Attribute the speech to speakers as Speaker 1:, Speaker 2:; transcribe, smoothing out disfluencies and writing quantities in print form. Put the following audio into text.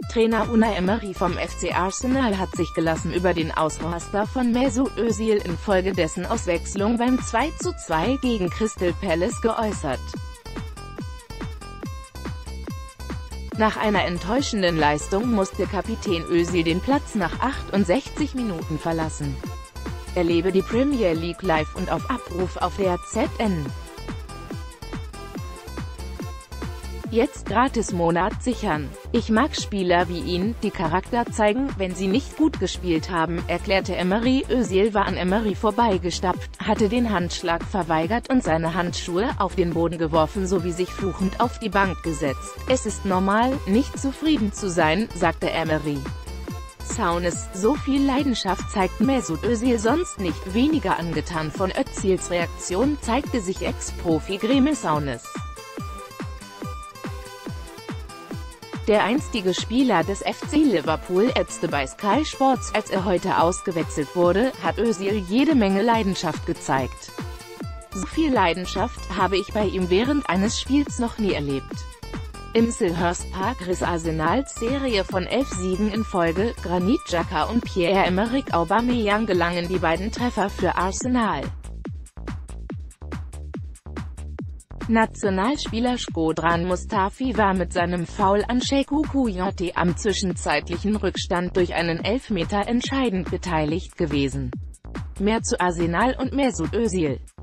Speaker 1: Trainer Unai Emery vom FC Arsenal hat sich gelassen über den Ausraster von Mesut Özil infolge dessen Auswechslung beim 2:2 gegen Crystal Palace geäußert. Nach einer enttäuschenden Leistung musste Kapitän Özil den Platz nach 68 Minuten verlassen. Erlebe die Premier League live und auf Abruf auf der ZN. Jetzt Gratis-Monat sichern. Ich mag Spieler wie ihn, die Charakter zeigen, wenn sie nicht gut gespielt haben, erklärte Emery. Özil war an Emery vorbeigestapft, hatte den Handschlag verweigert und seine Handschuhe auf den Boden geworfen sowie sich fluchend auf die Bank gesetzt. Es ist normal, nicht zufrieden zu sein, sagte Emery. Souness, so viel Leidenschaft zeigt Mesut Özil sonst nicht. Weniger angetan von Özils Reaktion zeigte sich Ex-Profi Gremel Souness. Der einstige Spieler des FC Liverpool ätzte bei Sky Sports, als er heute ausgewechselt wurde, hat Özil jede Menge Leidenschaft gezeigt. So viel Leidenschaft habe ich bei ihm während eines Spiels noch nie erlebt. Im Selhurst Park riss Arsenals Serie von 11 Siegen in Folge. Granit Xhaka und Pierre-Emerick Aubameyang gelangen die beiden Treffer für Arsenal. Nationalspieler Shkodran Mustafi war mit seinem Foul an Cheikhou Kouyaté am zwischenzeitlichen Rückstand durch einen Elfmeter entscheidend beteiligt gewesen. Mehr zu Arsenal und Mesut Özil.